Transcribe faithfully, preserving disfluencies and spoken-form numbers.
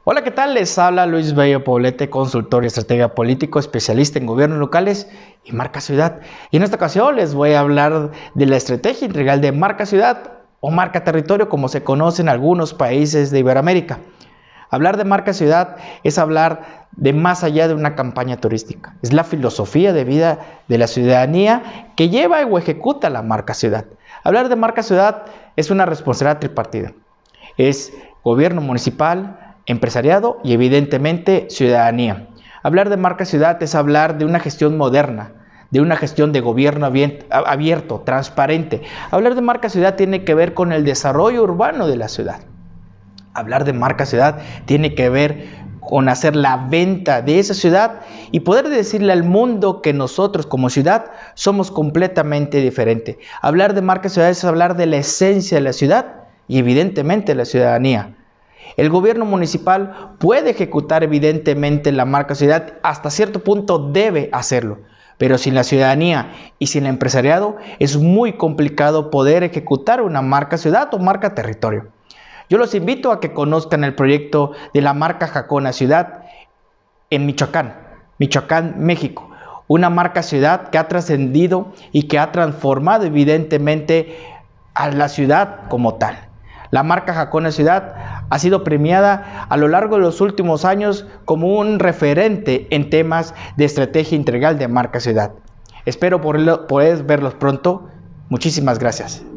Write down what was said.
Hola, ¿qué tal? Les habla Luis Bello Poblete, consultor y estratega político, especialista en gobiernos locales y marca ciudad. Y en esta ocasión les voy a hablar de la estrategia integral de marca ciudad o marca territorio, como se conoce en algunos países de Iberoamérica. Hablar de marca ciudad es hablar de más allá de una campaña turística. Es la filosofía de vida de la ciudadanía que lleva o ejecuta la marca ciudad. Hablar de marca ciudad es una responsabilidad tripartida. Es gobierno municipal, empresariado y evidentemente ciudadanía. Hablar de marca ciudad es hablar de una gestión moderna, de una gestión de gobierno abierto, transparente. Hablar de marca ciudad tiene que ver con el desarrollo urbano de la ciudad. Hablar de marca ciudad tiene que ver con hacer la venta de esa ciudad y poder decirle al mundo que nosotros como ciudad somos completamente diferentes. Hablar de marca ciudad es hablar de la esencia de la ciudad y evidentemente de la ciudadanía. El gobierno municipal puede ejecutar evidentemente la marca ciudad, hasta cierto punto debe hacerlo, pero sin la ciudadanía y sin el empresariado es muy complicado poder ejecutar una marca ciudad o marca territorio. Yo los invito a que conozcan el proyecto de la marca Jacona Ciudad en Michoacán, Michoacán, México. Una marca ciudad que ha trascendido y que ha transformado evidentemente a la ciudad como tal. La marca Jacona Ciudad ha sido premiada a lo largo de los últimos años como un referente en temas de estrategia integral de marca ciudad. Espero poder verlos pronto. Muchísimas gracias.